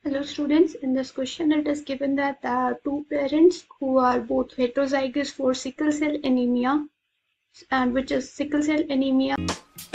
Hello students, in this question it is given that there are two parents who are both heterozygous for sickle cell anemia, and which is sickle cell anemia.